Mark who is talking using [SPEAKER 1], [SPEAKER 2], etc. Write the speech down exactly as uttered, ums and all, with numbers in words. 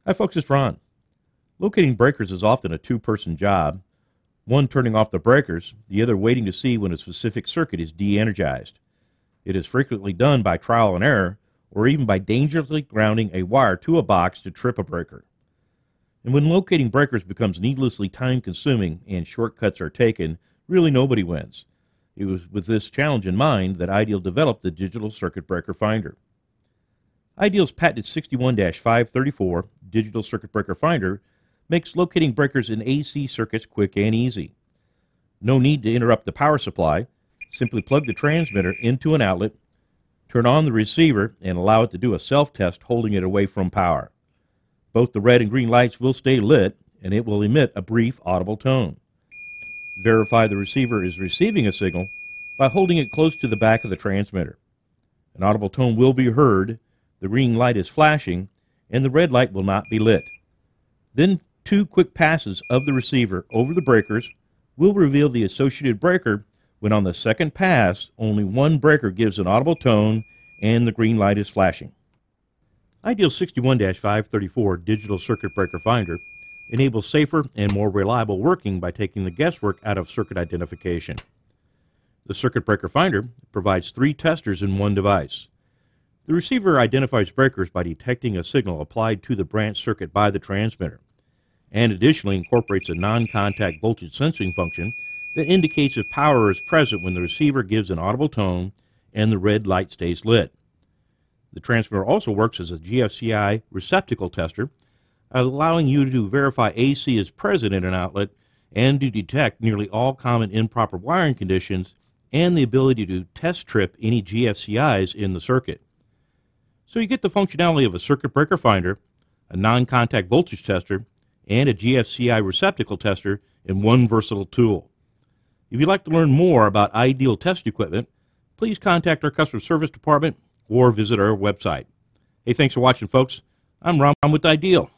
[SPEAKER 1] Hi folks, it's Ron. Locating breakers is often a two-person job, one turning off the breakers, the other waiting to see when a specific circuit is de-energized. It is frequently done by trial and error, or even by dangerously grounding a wire to a box to trip a breaker. And when locating breakers becomes needlessly time-consuming and shortcuts are taken, really nobody wins. It was with this challenge in mind that Ideal developed the Digital Circuit Breaker Finder. Ideal's patented sixty-one dash five thirty-four Digital Circuit Breaker Finder makes locating breakers in A C circuits quick and easy. No need to interrupt the power supply. Simply plug the transmitter into an outlet, turn on the receiver, and allow it to do a self-test holding it away from power. Both the red and green lights will stay lit, and it will emit a brief audible tone. Verify the receiver is receiving a signal by holding it close to the back of the transmitter. An audible tone will be heard, the green light is flashing, and the red light will not be lit. Then two quick passes of the receiver over the breakers will reveal the associated breaker. When on the second pass, only one breaker gives an audible tone and the green light is flashing. Ideal's sixty-one dash five thirty-four Digital Circuit Breaker Finder enables safer and more reliable working by taking the guesswork out of circuit identification. The Circuit Breaker Finder provides three testers in one device. The receiver identifies breakers by detecting a signal applied to the branch circuit by the transmitter, and additionally incorporates a non-contact voltage sensing function that indicates if power is present when the receiver gives an audible tone and the red light stays lit. The transmitter also works as a G F C I receptacle tester, allowing you to verify A C is present in an outlet and to detect nearly all common improper wiring conditions and the ability to test trip any G F C Is in the circuit. So you get the functionality of a circuit breaker finder, a non-contact voltage tester, and a G F C I receptacle tester in one versatile tool. If you'd like to learn more about Ideal test equipment, please contact our customer service department or visit our website. Hey, thanks for watching, folks. I'm Ron with Ideal.